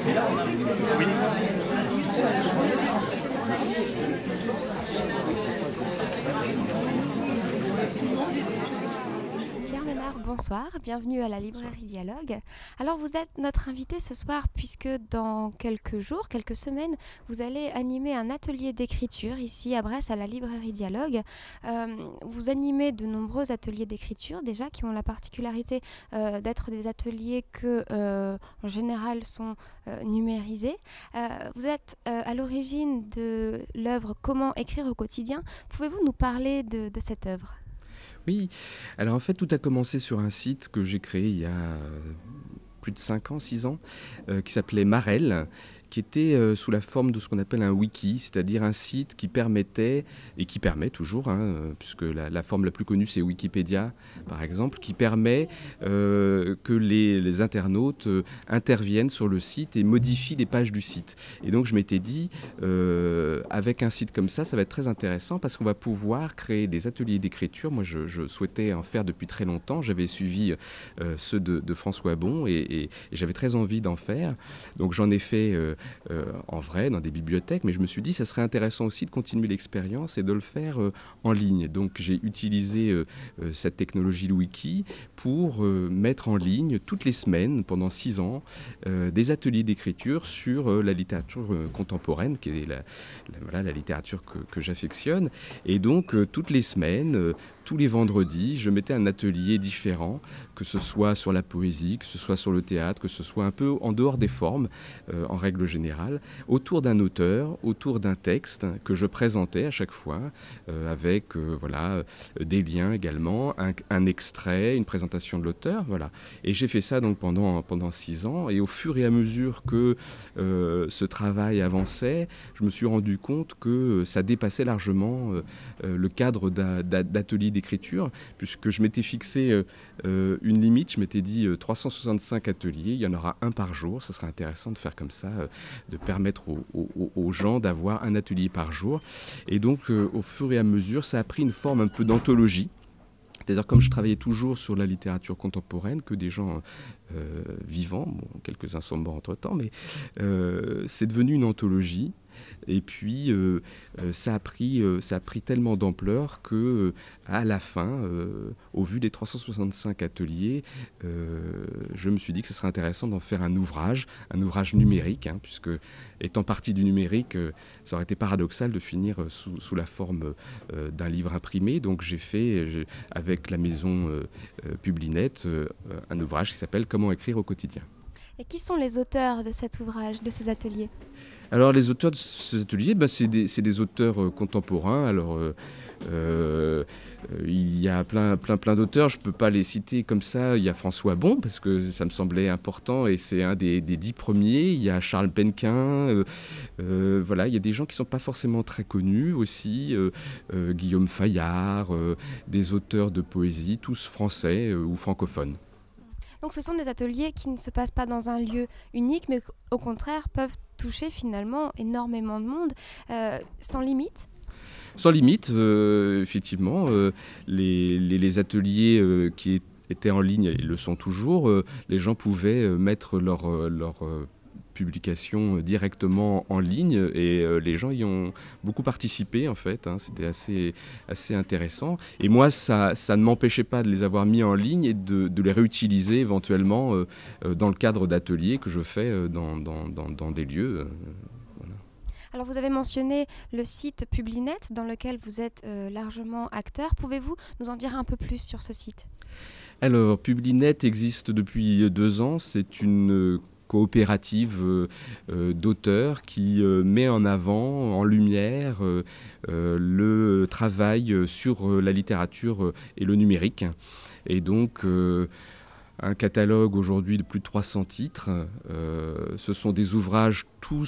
Pierre Menard, bonsoir, bienvenue à la librairie Dialogue. Alors vous êtes notre invité ce soir puisque dans quelques jours, quelques semaines, vous allez animer un atelier d'écriture ici à Brest à la librairie Dialogue. Vous animez de nombreux ateliers d'écriture déjà qui ont la particularité d'être des ateliers que en général sont numérisés. Vous êtes à l'origine de l'œuvre Comment écrire au quotidien. Pouvez-vous nous parler de cette œuvre ? Oui, alors en fait tout a commencé sur un site que j'ai créé il y a plus de 5 ans, 6 ans, qui s'appelait Marel, qui était sous la forme de ce qu'on appelle un wiki, c'est-à-dire un site qui permettait, et qui permet toujours, puisque la forme la plus connue c'est Wikipédia par exemple, qui permet que les internautes interviennent sur le site et modifient les pages du site. Et donc je m'étais dit, avec un site comme ça va être très intéressant parce qu'on va pouvoir créer des ateliers d'écriture. Moi je souhaitais en faire depuis très longtemps, j'avais suivi ceux de François Bon et j'avais très envie d'en faire. Donc j'en ai fait en vrai dans des bibliothèques, mais je me suis dit ça serait intéressant aussi de continuer l'expérience et de le faire en ligne. Donc j'ai utilisé cette technologie, le wiki, pour mettre en ligne toutes les semaines pendant 6 ans des ateliers d'écriture sur la littérature contemporaine, qui est la littérature que j'affectionne. Et donc toutes les semaines, tous les vendredis, je mettais un atelier différent, que ce soit sur la poésie, que ce soit sur le théâtre, que ce soit un peu en dehors des formes, en règle générale, autour d'un auteur, autour d'un texte que je présentais à chaque fois, avec des liens également, un extrait, une présentation de l'auteur, voilà. Et j'ai fait ça donc pendant 6 ans, et au fur et à mesure que ce travail avançait, je me suis rendu compte que ça dépassait largement le cadre d'atelier d'écriture, puisque je m'étais fixé une limite, je m'étais dit 365 ateliers, il y en aura un par jour, ça serait intéressant de faire comme ça, de permettre aux gens d'avoir un atelier par jour. Et donc au fur et à mesure, ça a pris une forme un peu d'anthologie. C'est-à-dire comme je travaillais toujours sur la littérature contemporaine, que des gens vivants, bon, quelques-uns sont morts entre-temps, mais c'est devenu une anthologie. Et puis ça a pris tellement d'ampleur que à la fin, au vu des 365 ateliers, je me suis dit que ce serait intéressant d'en faire un ouvrage numérique, puisque étant parti du numérique, ça aurait été paradoxal de finir sous la forme d'un livre imprimé. Donc j'ai fait, avec la maison Publinet, un ouvrage qui s'appelle Comment écrire au quotidien. Et qui sont les auteurs de cet ouvrage, de ces ateliers ? Alors les auteurs de ces ateliers, c'est des auteurs contemporains. Alors il y a plein d'auteurs, je ne peux pas les citer comme ça. Il y a François Bon, parce que ça me semblait important et c'est un des 10 premiers. Il y a Charles Penquin, voilà, il y a des gens qui ne sont pas forcément très connus aussi. Guillaume Fayard, des auteurs de poésie, tous français ou francophones. Donc ce sont des ateliers qui ne se passent pas dans un lieu unique, mais au contraire peuvent toucher finalement énormément de monde, sans limite. Sans limite, effectivement, les ateliers qui étaient en ligne, ils le sont toujours, les gens pouvaient mettre leur publication directement en ligne et les gens y ont beaucoup participé en fait, c'était assez intéressant. Et moi, ça ne m'empêchait pas de les avoir mis en ligne et de les réutiliser éventuellement dans le cadre d'ateliers que je fais dans des lieux. Voilà. Alors vous avez mentionné le site Publinet dans lequel vous êtes largement acteur. Pouvez-vous nous en dire un peu plus sur ce site ? Alors, Publinet existe depuis 2 ans. C'est une coopérative d'auteurs qui met en avant, en lumière, le travail sur la littérature et le numérique. Et donc, un catalogue aujourd'hui de plus de 300 titres. Ce sont des ouvrages tous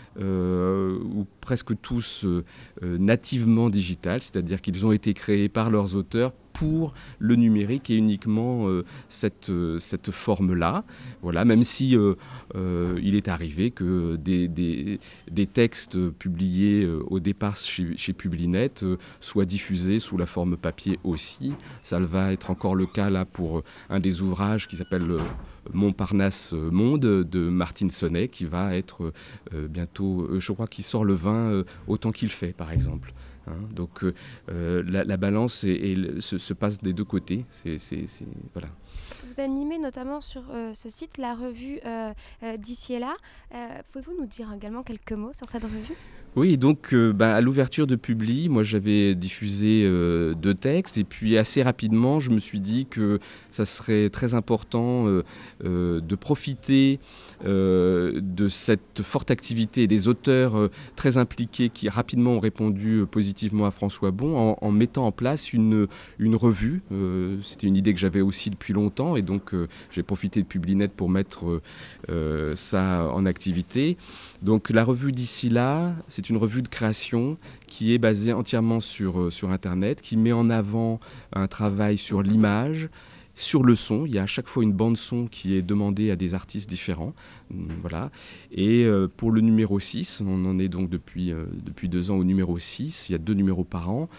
ou presque tous nativement digitales, c'est-à-dire qu'ils ont été créés par leurs auteurs pour le numérique et uniquement cette forme-là. Voilà, même si il est arrivé que des textes publiés au départ chez Publinet soient diffusés sous la forme papier aussi. Ça va être encore le cas là pour un des ouvrages qui s'appelle Montparnasse Monde de Martine Sonnet, qui va être bientôt, je crois qu'il sort le 20 autant qu'il fait par exemple. Donc la balance se passe des deux côtés. Voilà. Vous animez notamment sur ce site la revue D'ici et là. Pouvez-vous nous dire également quelques mots sur cette revue ? Oui, donc à l'ouverture de Publi, moi j'avais diffusé 2 textes et puis assez rapidement je me suis dit que ça serait très important de profiter de cette forte activité des auteurs très impliqués qui rapidement ont répondu positivement à François Bon en mettant en place une revue. C'était une idée que j'avais aussi depuis longtemps et donc j'ai profité de Publinet pour mettre ça en activité. Donc la revue D'ici là, c'est une revue de création qui est basée entièrement sur Internet, qui met en avant un travail sur l'image, sur le son. Il y a à chaque fois une bande son qui est demandée à des artistes différents. Voilà. Et pour le numéro 6, on en est donc depuis 2 ans au numéro 6, il y a 2 numéros par an.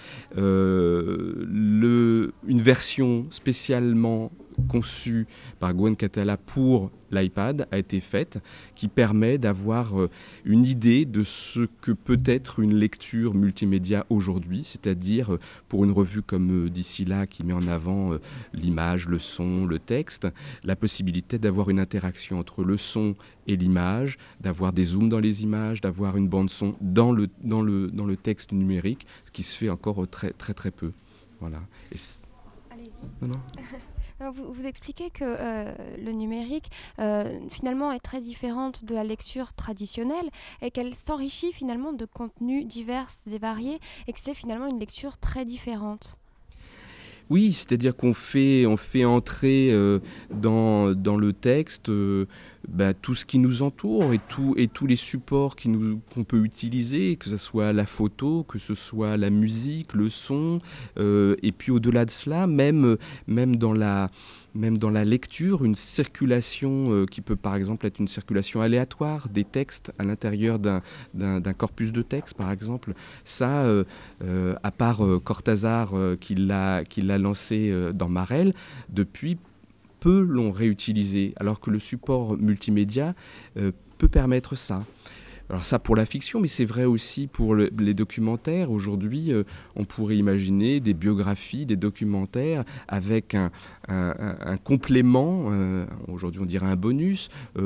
Une version spécialement conçue par Gwen Catala pour l'iPad a été faite, qui permet d'avoir une idée de ce que peut être une lecture multimédia aujourd'hui, c'est-à-dire pour une revue comme D'ici là, qui met en avant l'image, le son, le texte, la possibilité d'avoir une interaction entre le son et l'image, d'avoir des zooms dans les images, d'avoir une bande son dans le texte numérique, ce qui se fait encore très très très peu. Voilà. Allez-y. Non. Vous expliquez que le numérique finalement est très différente de la lecture traditionnelle et qu'elle s'enrichit finalement de contenus divers et variés et que c'est finalement une lecture très différente. Oui, c'est-à-dire qu'on fait entrer dans le texte tout ce qui nous entoure et tous les supports qu'on peut utiliser, que ce soit la photo, que ce soit la musique, le son, et puis au-delà de cela, même dans la lecture, une circulation qui peut par exemple être une circulation aléatoire des textes à l'intérieur d'un corpus de texte par exemple. Ça, à part Cortázar qui l'a lancé dans Marel, depuis peu l'ont réutilisé, alors que le support multimédia peut permettre ça. Alors ça pour la fiction, mais c'est vrai aussi pour les documentaires. Aujourd'hui, on pourrait imaginer des biographies, des documentaires avec un complément, aujourd'hui on dirait un bonus,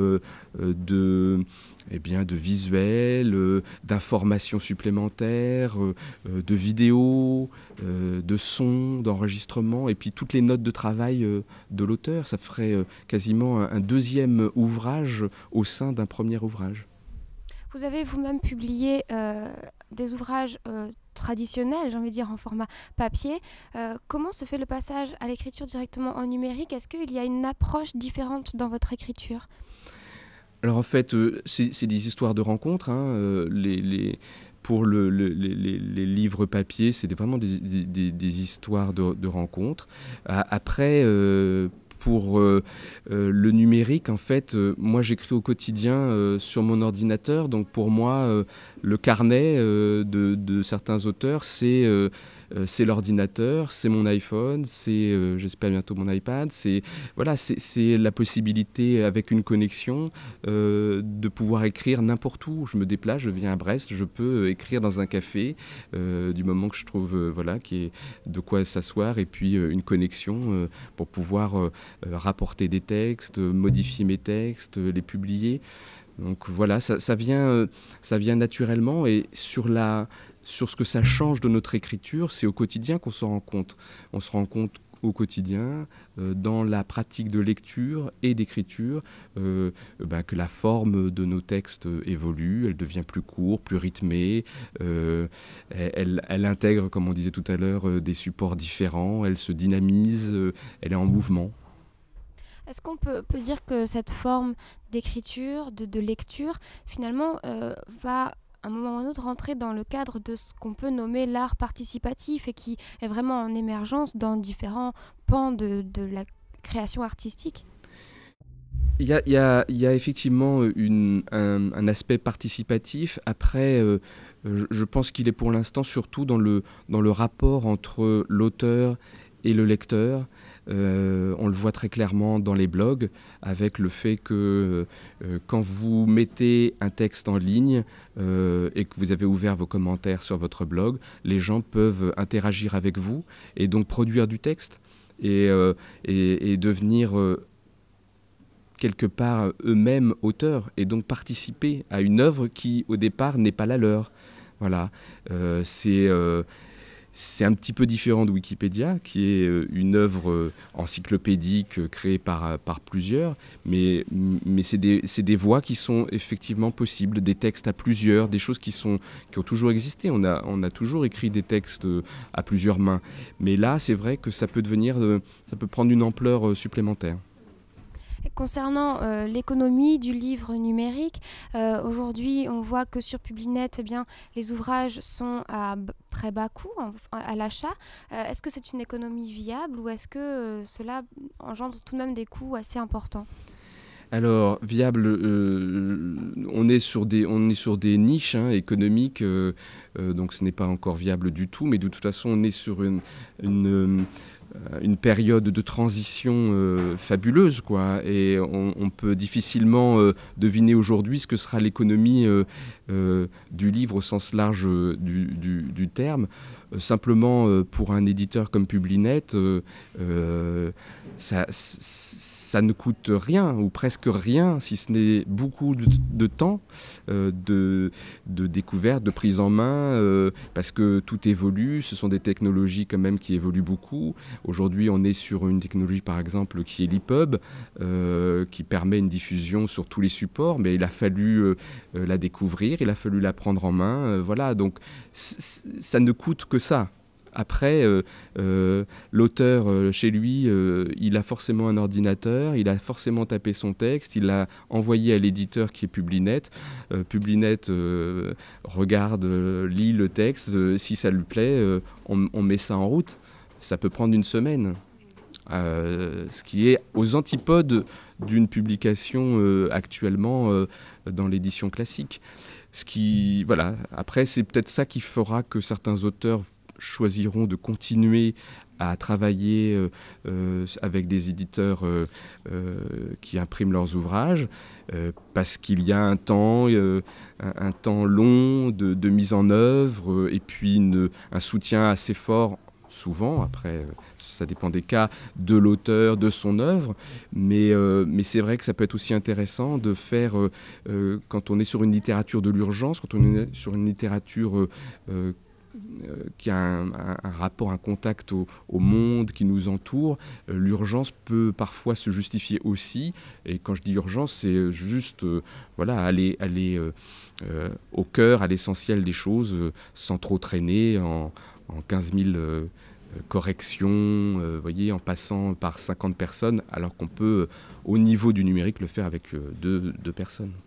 de visuels, d'informations supplémentaires, de vidéos, de sons, d'enregistrements, et puis toutes les notes de travail de l'auteur. Ça ferait quasiment un deuxième ouvrage au sein d'un premier ouvrage. Vous avez vous-même publié des ouvrages traditionnels, j'ai envie de dire en format papier. Comment se fait le passage à l'écriture directement en numérique ? Est-ce qu'il y a une approche différente dans votre écriture ? Alors en fait, c'est des histoires de rencontres. Pour les livres papier, c'est vraiment des histoires de rencontres. Après, pour le numérique, en fait, moi j'écris au quotidien sur mon ordinateur. Donc pour moi, le carnet de certains auteurs, c'est l'ordinateur, c'est mon iPhone, c'est, j'espère bientôt mon iPad. C'est la possibilité, avec une connexion, de pouvoir écrire n'importe où. Je me déplace, je viens à Brest, je peux écrire dans un café, du moment que je trouve qu'il y ait de quoi s'asseoir, et puis une connexion pour pouvoir rapporter des textes, modifier mes textes, les publier. Donc voilà, ça vient naturellement, et sur ce que ça change de notre écriture, c'est au quotidien qu'on s'en rend compte. On se rend compte au quotidien, dans la pratique de lecture et d'écriture, que la forme de nos textes évolue, elle devient plus courte, plus rythmée, elle intègre, comme on disait tout à l'heure, des supports différents, elle se dynamise, elle est en mouvement. Est-ce qu'on peut dire que cette forme d'écriture, de lecture, finalement, va à un moment ou à un autre rentrer dans le cadre de ce qu'on peut nommer l'art participatif et qui est vraiment en émergence dans différents pans de la création artistique? Il y a effectivement un aspect participatif. Après, je pense qu'il est pour l'instant surtout dans le rapport entre l'auteur et le lecteur. On le voit très clairement dans les blogs, avec le fait que quand vous mettez un texte en ligne et que vous avez ouvert vos commentaires sur votre blog, les gens peuvent interagir avec vous et donc produire du texte et devenir quelque part eux-mêmes auteurs et donc participer à une œuvre qui au départ n'est pas la leur. Voilà. C'est un petit peu différent de Wikipédia, qui est une œuvre encyclopédique créée par plusieurs, mais c'est des voies qui sont effectivement possibles, des textes à plusieurs, des choses qui ont toujours existé. On a toujours écrit des textes à plusieurs mains, mais là, c'est vrai que ça peut ça peut prendre une ampleur supplémentaire. Concernant l'économie du livre numérique, aujourd'hui on voit que sur Publinet, eh bien, les ouvrages sont à très bas coût à l'achat. Est-ce que c'est une économie viable ou est-ce que cela engendre tout de même des coûts assez importants? Alors, viable, on est sur des niches économiques, donc ce n'est pas encore viable du tout, mais de toute façon, on est sur une, une période de transition fabuleuse, quoi. Et on peut difficilement deviner aujourd'hui ce que sera l'économie du livre au sens large du terme. Simplement, pour un éditeur comme Publinet, ça ne coûte rien, ou presque rien, si ce n'est beaucoup de temps de découverte, de prise en main, parce que tout évolue. Ce sont des technologies quand même qui évoluent beaucoup. Aujourd'hui, on est sur une technologie, par exemple, qui est l'EPUB, qui permet une diffusion sur tous les supports, mais il a fallu la découvrir, il a fallu la prendre en main. Voilà, donc ça ne coûte que ça. Après, l'auteur, chez lui, il a forcément un ordinateur, il a forcément tapé son texte, il l'a envoyé à l'éditeur qui est Publinet. Publinet regarde, lit le texte, si ça lui plaît, on met ça en route. Ça peut prendre une semaine. Ce qui est aux antipodes d'une publication actuellement dans l'édition classique. Voilà. Après, c'est peut-être ça qui fera que certains auteurs choisiront de continuer à travailler avec des éditeurs qui impriment leurs ouvrages, parce qu'il y a un temps long de mise en œuvre, et puis un soutien assez fort, souvent, après ça dépend des cas, de l'auteur, de son œuvre, mais c'est vrai que ça peut être aussi intéressant de faire, quand on est sur une littérature de l'urgence, quand on est sur une littérature qui a un rapport, un contact au monde qui nous entoure, l'urgence peut parfois se justifier aussi. Et quand je dis urgence, c'est juste voilà, aller au cœur, à l'essentiel des choses, sans trop traîner en 15 000 corrections, voyez, en passant par 50 personnes, alors qu'on peut, au niveau du numérique, le faire avec deux personnes.